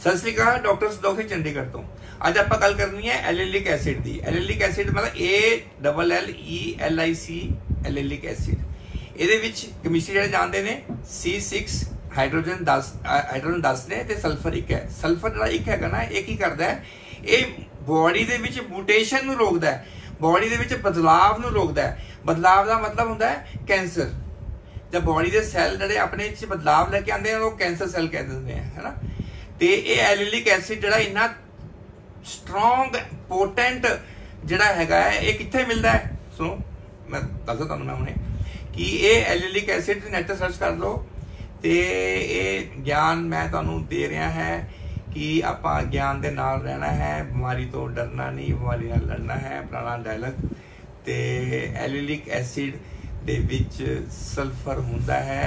सत श्री अकाल, डॉक्टर संतोख सिंह चंडीगढ़ तो। अज आप गल करनी है एलिलिक एसिड की। एलिलिक एसिड मतलब ALLELIC एलिलिक एसिड। ये केमिस्ट्री जो जानते हैं C6 हाइड्रोजन 10 ने ते सल्फर 1 है। सल्फर जो 1 है ना, ये की करता है, ये बॉडी के म्यूटेशन नूं रोकदा है, बॉडी के बदलाव नूं रोकदा है। बदलाव का मतलब होंदा है कैंसर। जब बॉडी के सैल जो अपने बदलाव लेके आते हैं वो कैंसर सैल कह देते हैं, है ना। तो ये एलिलिक एसिड जो इन्ना स्ट्रोंग पोटेंट जोड़ा है, ये कितने मिलता है? सुनो मैं दसा तुहानूं मैं हुणे कि ये एलिलिक एसिड नैट सर्च कर लो, तो ये ज्ञान मैं तुहानूं दे रहा है कि आपां ज्ञान दे नाल रहना है, बीमारी तो डरना नहीं, बीमारी नाल लड़ना है, पुराना डायलॉग। तो एलिलिक एसिड दे विच सल्फर हुंदा है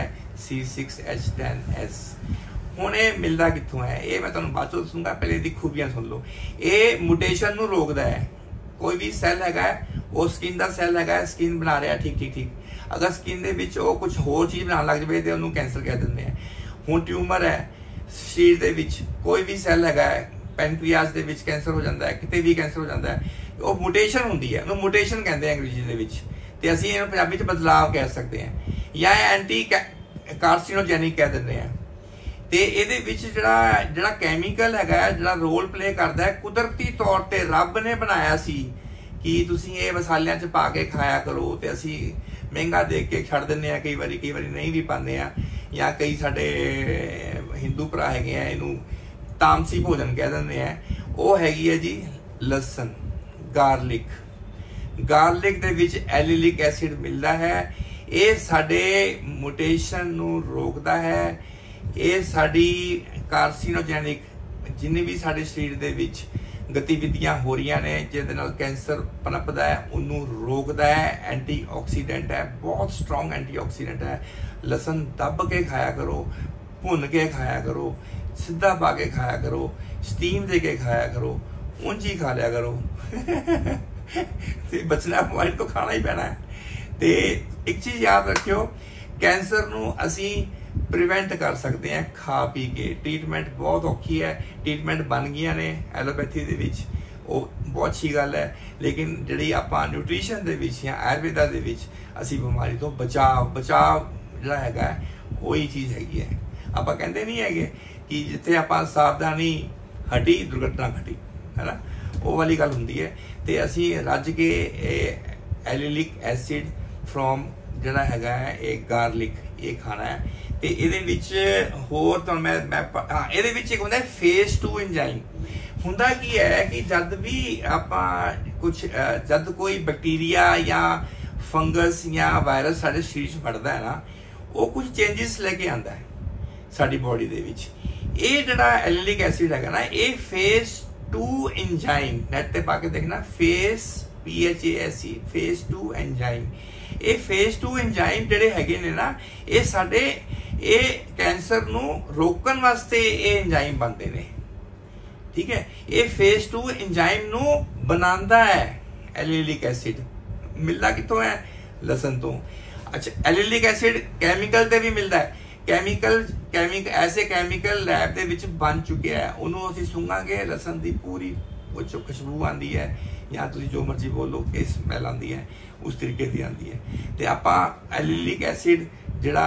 C6H10S। हुण ये मिलता कित्थों है, ये मैं तुहानूं बाद चों दसूंगा, पहले इसदी खूबियां सुन लो। ये म्यूटेशन नूं रोकदा है। कोई भी सैल है वो स्किन का सैल है, स्किन बना रहा ठीक ठीक ठीक, अगर स्किन दे विच वो कुछ होर चीज़ बनाने लग जाए तो उन्होंने कैंसर कह देंगे हैं। हुण ट्यूमर है शरीर दे विच, कोई भी सैल है पैनक्रियास दे विच कैंसर हो जाता है, कितने भी कैंसर हो जाता है, वो म्यूटेशन होंदी है, उन्होंने म्यूटेशन कहते हैं अंग्रेजी दे विच, ते असीं इहनूं पंजाबी च बदलाव कह सकते हैं या एंटी कार्सिनोजेनिक कह देंगे हैं। तो ये जिहड़ा कैमीकल है, जिहड़ा रोल प्ले करता है, कुदरती तौर पर रब ने बनाया सी कि तुसीं ये मसालियां च पा के खाया करो, तो असीं महंगा देख के छड़ दें, कई बारी नहीं भी पाते हैं, या कई साडे हिंदू भरा है इनू तामसी भोजन कह देंगे हैं। वो हैगी है जी लसन, गार्लिक। गार्लिक दे विच एलिलिक एसिड मिलता है। ये साडे म्यूटेशन नू रोकदा है। ये साडी कार्सिनोजेनिक जिन्ने भी साडे शरीर दे विच गतिविधियां हो रही ने जिहदे नाल कैंसर पनपदा है, उन्होंने रोकदा है। एंटीऑक्सीडेंट है, बहुत स्ट्रोंग एंटीऑक्सीडेंट है। लसन दब के खाया करो, भुन के खाया करो, सीधा पा के खाया करो, स्टीम दे के खाया करो, ऊंच ही खा लिया करो। बचना पॉइंट तो खाना ही पैना है। तो एक चीज याद रखियो, कैंसर नूं असी प्रिवेंट कर सकते हैं खा पी के। ट्रीटमेंट बहुत औखी है, ट्रीटमेंट बन गई ने एलोपैथी दे विच, वो बहुत अच्छी गल है, लेकिन जिहड़ी आपां न्यूट्रीशन दे विच या आयुर्वेदा दे विच असी बीमारी तो बचाव जिहड़ा हैगा वही चीज़ हैगी है। आपां कहंदे नहीं हैगे कि जिथे आपां सावधानी हटी दुर्घटना घटी, है ना, वो वाली गल हुंदी है। तो असी रज के एलिलिक एसिड फ्रॉम जिहड़ा हैगा एक गार्लिक ये खाना है। तो ये होर तो मैं हाँ ये एक होंदा फेज 2 एंजाइम। हुंदा की है कि जब भी आपां कुछ जब कोई बैक्टीरिया या फंगस या वायरस साडे शरीर च वड़दा है ना, वो कुछ चेंजिस लेके आंदा है साडी बॉडी दे विच। ये जिहड़ा एलिलिक एसिड है ना, ये फेज 2 एंजाइम, नेट ते पा के देखना, फेज PHASE फेज 2 एंजाइम। ये फेज 2 एंजाइम जिहड़े हैगे ने ना, ये साडे ये कैंसर नू रोकन वास्ते ये एंजाइम बनते ने, ठीक है। ये फेज 2 एंजाइम नू बनांदा है एलिलिक एसिड। मिलता कितों है? लसन तो। अच्छा, एलिलिक एसिड कैमिकल ते भी मिलता है। कैमिकल ऐसे कैमिकल लैब दे विच बन चुके हैं, उन्होंने असीं सूंघांगे, लसन की पूरी वो जो खुशबू आती है, या तुसीं जो मर्जी बोलो कि स्मैल आती है, उस तरीके की आती है। तो आपां एलिलिक एसिड जिहड़ा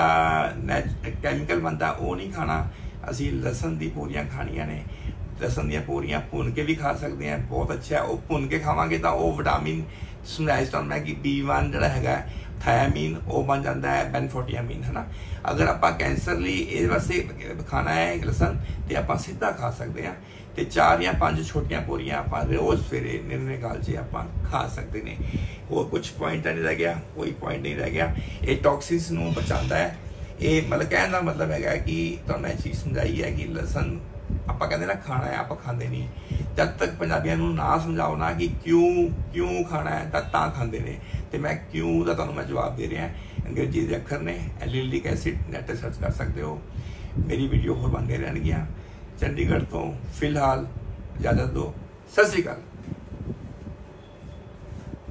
कैमिकल बनता वो नहीं खाना, असीं लसन की पूरियां खानियां ने। लसन दी पूरियां भुन के भी खा सकते हैं, बहुत अच्छा है। वो भुन के खावांगे तो वो विटामिन समझाइज तो मैं कि B1 जिहड़ा हैगा थायामीन वो बन जाता है, बेनफोटियामीन, है ना। अगर आपां कैंसर लई इस वास्ते खाना है लसन, तो आपां सीधा खा सकते हैं। तो 4 या 5 छोटियां पूरियां आपां रोज़ सवेरे निर्णे काल च आपां खा सकते हैं। और कुछ पॉइंट नहीं रह गया, कोई पॉइंट नहीं रह गया। ये टॉक्सिन्स नूं बचाता है। ये मतलब कहने का मतलब है कि तो मैं चीज़ समझाई है कि लसन आपां कहंदे ना खाना है, आपां खांदे नहीं। जब तक पंजाबियों नूं ना समझाओ ना कि क्यों खाना है, तां खांदे ने। तो मैं क्यों का तुहानूं मैं जवाब दे रहा। अंग्रेजी के अखर ने, एलिलिक एसिड नैट सर्च कर सकते हो। मेरी वीडियो होर बनदियां रहणगीਆਂ। चंडीगढ़ तो फिलहाल इजाजत दो। सत श्री अकाल।